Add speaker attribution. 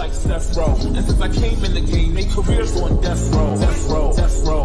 Speaker 1: like Deathrow. And since I came in the game, they careers on death row.